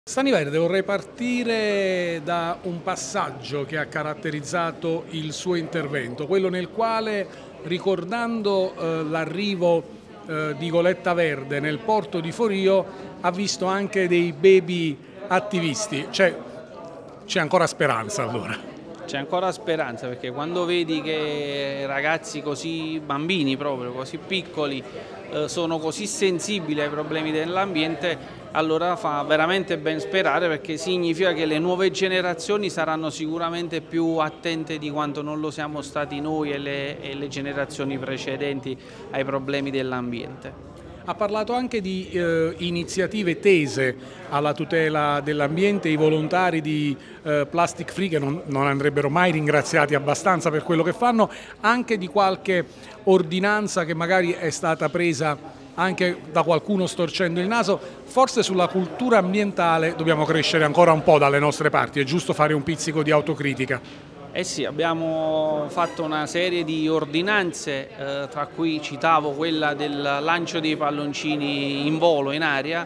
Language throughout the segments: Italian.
Staniverde, vorrei partire da un passaggio che ha caratterizzato il suo intervento, quello nel quale, ricordando l'arrivo di Goletta Verde nel porto di Forio, ha visto anche dei baby attivisti. C'è ancora speranza allora. C'è ancora speranza, perché quando vedi che ragazzi così, bambini proprio, così piccoli, sono così sensibili ai problemi dell'ambiente, allora fa veramente ben sperare, perché significa che le nuove generazioni saranno sicuramente più attente di quanto non lo siamo stati noi e le generazioni precedenti ai problemi dell'ambiente. Ha parlato anche di iniziative tese alla tutela dell'ambiente, i volontari di Plastic Free che non andrebbero mai ringraziati abbastanza per quello che fanno, anche di qualche ordinanza che magari è stata presa anche da qualcuno storcendo il naso. Forse sulla cultura ambientale dobbiamo crescere ancora un po' dalle nostre parti, è giusto fare un pizzico di autocritica. Eh sì, abbiamo fatto una serie di ordinanze, tra cui citavo quella del lancio dei palloncini in volo, in aria,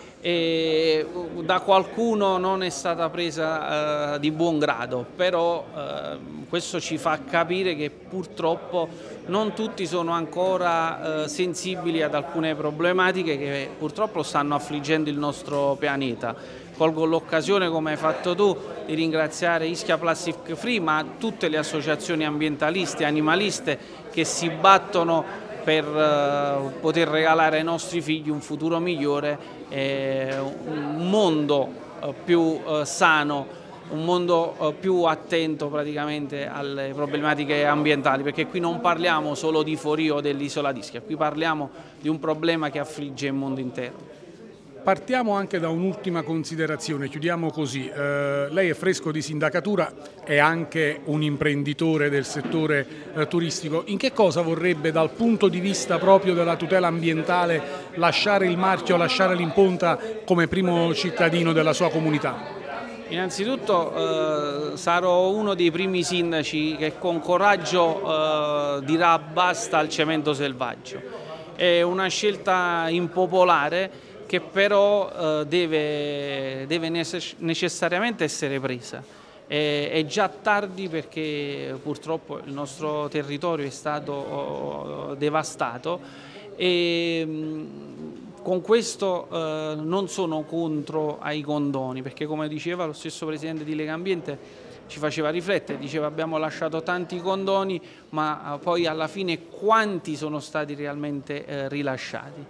e da qualcuno non è stata presa di buon grado, però questo ci fa capire che purtroppo non tutti sono ancora sensibili ad alcune problematiche che purtroppo stanno affliggendo il nostro pianeta. Colgo l'occasione, come hai fatto tu, di ringraziare Ischia Plastic Free, ma tutte le associazioni ambientaliste e animaliste che si battono per poter regalare ai nostri figli un futuro migliore, un mondo più sano, un mondo più attento praticamente alle problematiche ambientali, perché qui non parliamo solo di Forio o dell'isola d'Ischia, qui parliamo di un problema che affligge il mondo intero. Partiamo anche da un'ultima considerazione, chiudiamo così. Lei è fresco di sindacatura, è anche un imprenditore del settore turistico. In che cosa vorrebbe, dal punto di vista proprio della tutela ambientale, lasciare il marchio, lasciare l'impronta come primo cittadino della sua comunità? Innanzitutto sarò uno dei primi sindaci che con coraggio dirà basta al cemento selvaggio. È una scelta impopolare che però deve necessariamente essere presa. È già tardi, perché purtroppo il nostro territorio è stato devastato e con questo non sono contro ai condoni, perché come diceva lo stesso presidente di Legambiente, ci faceva riflettere, diceva abbiamo lasciato tanti condoni, ma poi alla fine quanti sono stati realmente rilasciati?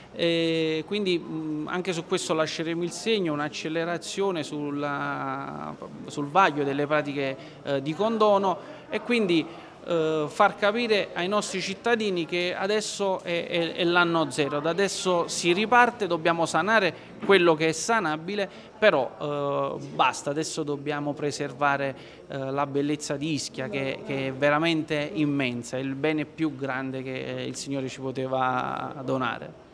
Quindi anche su questo lasceremo il segno, un'accelerazione sul vaglio delle pratiche di condono, e quindi far capire ai nostri cittadini che adesso è l'anno zero, da adesso si riparte, dobbiamo sanare quello che è sanabile, però basta, adesso dobbiamo preservare la bellezza di Ischia, che è veramente immensa, è il bene più grande che il Signore ci poteva donare.